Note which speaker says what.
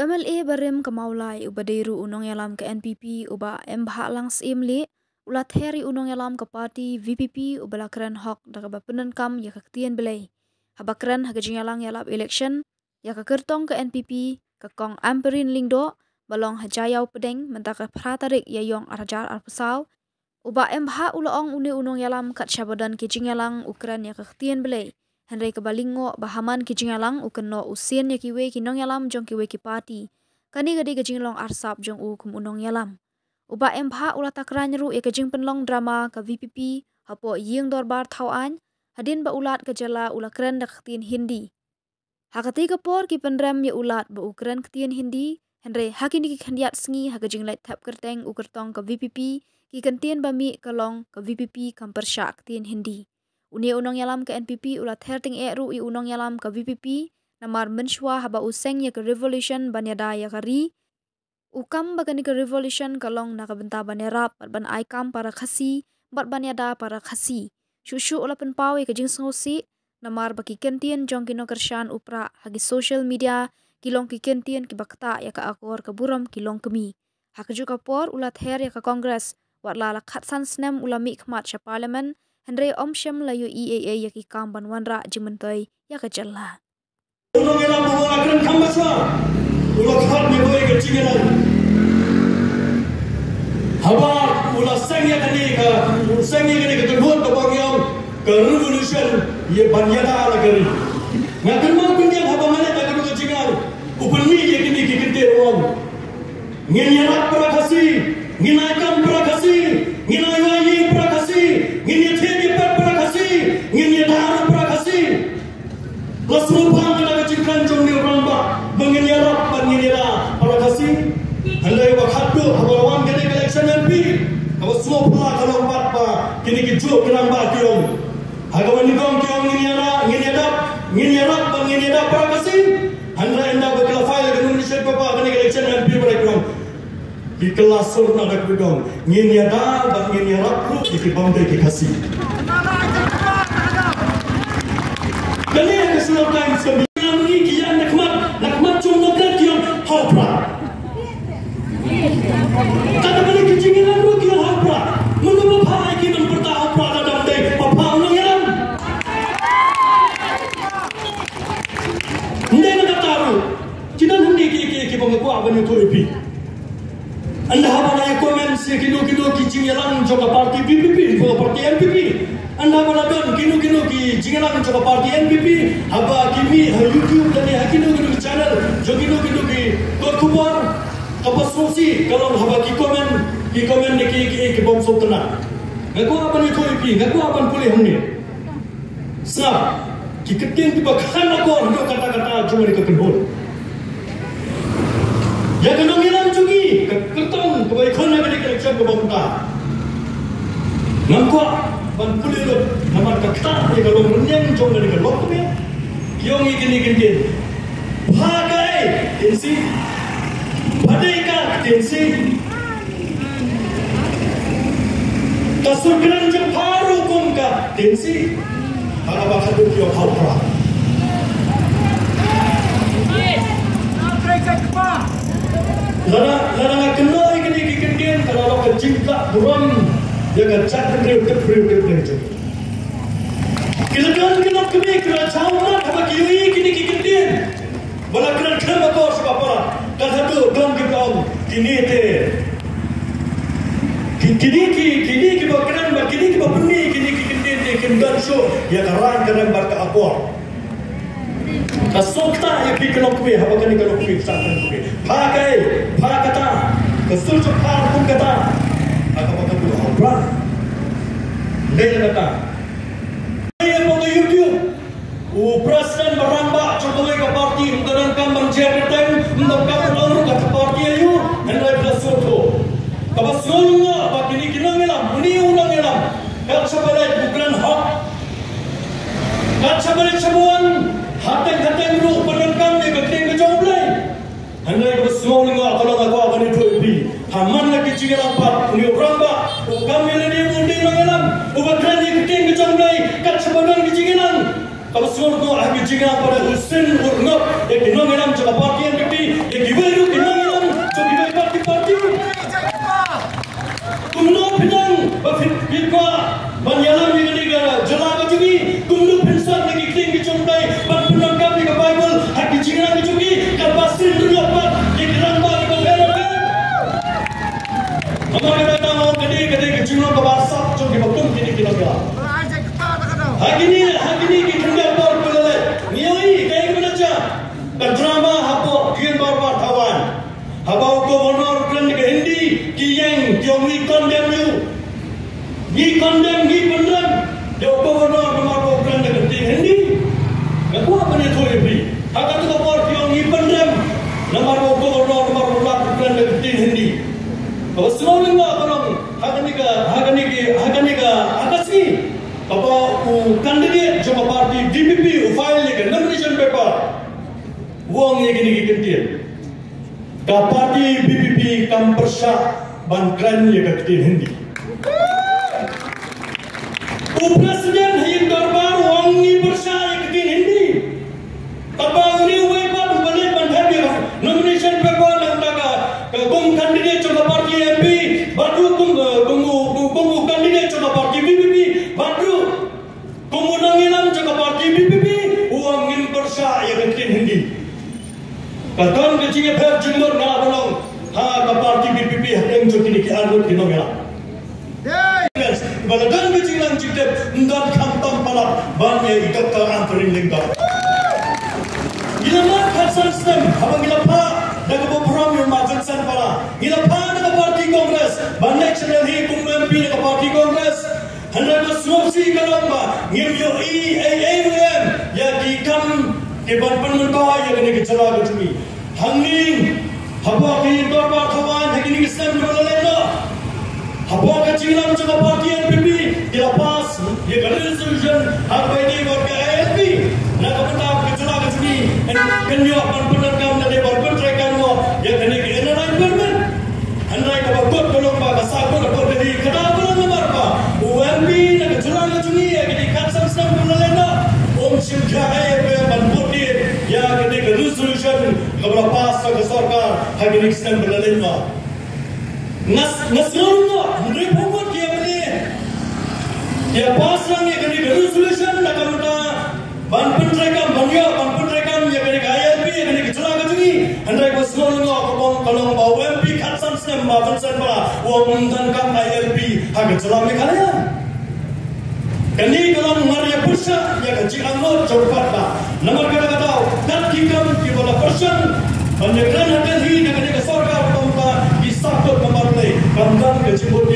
Speaker 1: MLA barem kemaulai ubadeiru unong yalam ke NPP uba embha langs imli ulat heri unong yalam ke parti VPP ubalakran hok daga bapenan kam ya kaktian belai. Habakran hagajing yalang yalap election ya kertong ke NPP ke kong amperin lingdo balong hajayau pedeng mentaka pratarik ya yong arajar arpusau uba embha ulaong une unong yalam kat syabadan kijing yalang ukran ya kaktian belai. Henry kebalingo bahaman kijing yalang ukeno usien ya kiwe kinong yalam jong kiwe ki parti. Kani gadi kijing long arsap jong kum unong yalam. Uba embha ulatakran ru ya kijing penlong drama ke VPP hapo ying dorbar tauan hadin ba ulat ke jala ulakren dak ketien Hindi. Hakati ke por ki penrem ya ulat ba ukren ketien Hindi. Henry hakini ki khandiat sengi hakajing light tap kerteng ukertong ke VPP ki kentien bami kelong ke VPP kampersyak ketien Hindi. Uni unong yalam ke NPP ulat herting ru I unong yalam ke VPP namar menshwa haba useng ya ke revolution banyada ya kari ukam bagani ke revolution kalong na kabenta banera ban aikam para khasi bat banyada para khasi shushu ulapen pawe ke jing ngosi namar baki kentien jong kino kershan upra hagi social media kilong ki kentien ki bakta ya ka akor ke buram kilong kemi hakaju ka por ulat her ya ka kongres wat la khatsan snem ulami khmat sha parliament Henry Om Shem layu EAA yaki kamban wanra jimentoy yaka jalla.
Speaker 2: Unong yalam menggunakan kambasa, ulah khat memoy kecinggalan. Haba ulah sengya kani ke tenhuan kebagian ke revolution ye banyada ala kari. Ngakan mau kundian haba mana tak kena kecinggal. Upeni ye kini kikente ruang. Nginyarak prakasi, nginaikam prakasi, nginayayi prakasi, nginyateni prakasi, nginyadara prakasi. Lasrupang kita kecingkan jom ni ramba, menginyarak penginyara prakasi. Handai wakatu habawan kini election MP, haba semua pula kalau empat pa kini kejuk keramba kiong. Hagawan nikong kiong nginyarak penginyara prakasi. Handai anda berkelafai lagi Indonesia papa kini election MP mereka. Di kelas surna dak bedong nginyada dan nginyarap ru di bangde ki kasih kali ke sultan sebelum ni kian nakmat cuma kan kian hopra kata balik kecingin ru kian hopra menunggu pai ki nang perta hopra dalam dai papa unang yalam ndai nak tahu cidan hendi ki pengaku aban itu ipi anda haba na komen si kino ki jingalang joka parti VPP ko parti NPP anda haba don kino ki jingalang joka parti NPP haba kimi YouTube dan kino channel jo kino ki kubar apa sosi kalau haba ki komen ne ki bom sotna ngaku apa ni VPP ngaku apa pulih hamni sab ki keteng ti bakhan ko kata-kata cuma di kekenhol ya kena ngilang juga kertong kebaikan yang di election ke bangsa nampak ban pulih namar kakta ya kalau menyang jom dari kelok tu ya kiong gini bagai tensi badai tensi kasur keranjang paru kongka tensi para bakal kiong hapra Lana kena ikini kikirin kalau lo kecingkak buram dia kecak kedriu je. Kilakan kena kemi kena cawat apa kiui kini kikirin. Bala kena kena kau sebab apa? Kalau tu dalam kita kini te kini kita kena kini kita beni kini kikirin te kena show ya keren barka apor. Kasokta ya pikirok kue, apa kani kalau kue sangat kue. Pakai kata, kesujuk pun kata. Apa tu apa? Dia kata. Saya pada YouTube. Presiden berambak Jokowi ke parti mengenangkan menjadikan menangkan orang ke parti ayu hendak bersoto. Apa semua apa kini ngelam, ini ulang ngelam. Kalau sebagai bukan hak. Kalau sebagai semuan. Hateng ru penangkam ni keteng ke jauh belai. Handai ke semua lingga kalau aku akan itu ibi. Haman lagi cikgu lampat. Ni orang ba. Kami ni mundi mengelam. Ubat kerana keteng ke jauh belai. Kat sebadan ke cikgu lang. Kalau semua tu aku jinga pada Hussein Urnop, yang dinong elam jaga parti NPP, yang giwairu dinong elam jaga giwai parti. Kumno pinang, bafit bikwa, banyalam yang negara, jalaga juga. Kumno pensan lagi kling dicompai, bantuan kami ke Bible, hak jinga juga. Kapasin Urnop, yang keramba ke NPP. Amar kita tahu kedi kejinga ke Barsak, jaga bakung kini kita gila. Hagini ki kenda por pelale nioi kai menaja drama hapo kian barbar tawan habau governor kren ke hindi ki yang we condemn you we condemn the governor nomor kren ke hindi aku apa ni thoi bhi hakat to por ki we condemn nomor governor nomor kren ke hindi awasnolinga kanong hagani ka akasi Apa candidate joma parti DPP file ke nomination paper wong ye gini kentir ka parti BPP kam persya ban kran ye ketin hindi presiden hayin darbar wong ni persya ye ketin hindi tabang ni we pa bale ban habi nomination paper nang daga kum candidate joma parti MP badu kum candidate joma parti BPP badu kumunang ilam jaga parti BPP uang ngin persya ya kentin hindi kadang kecingnya phep jingmur na bolong ha ka parti BPP hateng jokini ki arut kinong ya yes baladan kecinglang jikdep ndat khamtam pala bannya ikat ka antarin lingka ilama khatsan stem habang ilapa daga bopuram yung majatsan pala ilapa daga parti kongres banyak channel hi kum MP daga parti kongres Hendak bersuasi kalamba ngimyo EAM ya dikam keban penmentah ya kena kecela kecumi hanging haba ki dorba kawan hagini Islam berlena haba kecilam jaga parti NPP dilepas ya kena resolution haba ini warga ALP nak kementah kecela kecumi kenyo penperkam dan berpertrekan ya kena environment andai kabut tolong ba kasabur ko dari kada nomor ba UMP nak jalan juni ya kini katsam sedang berlena simcha hai banpoti ya kini resolution kabla pas ke sarkar hagini sedang berlena nasrulno report dia beli ya pas lang ya kini resolution nak kamta banputrekam ya kini ILP ya kini jalan juni andai nasrulno kabong kalong ba UMP katsam sedang mafansan ba wong dan kam ILP hagin jalan mekalaya Kini kalau Maria Pusat ya kecil anggota cepat lah. Nomor kata dan kikam di bawah persen penyegeran hadir hi dengan sarkar pemerintah isakut memperoleh kamdan kecil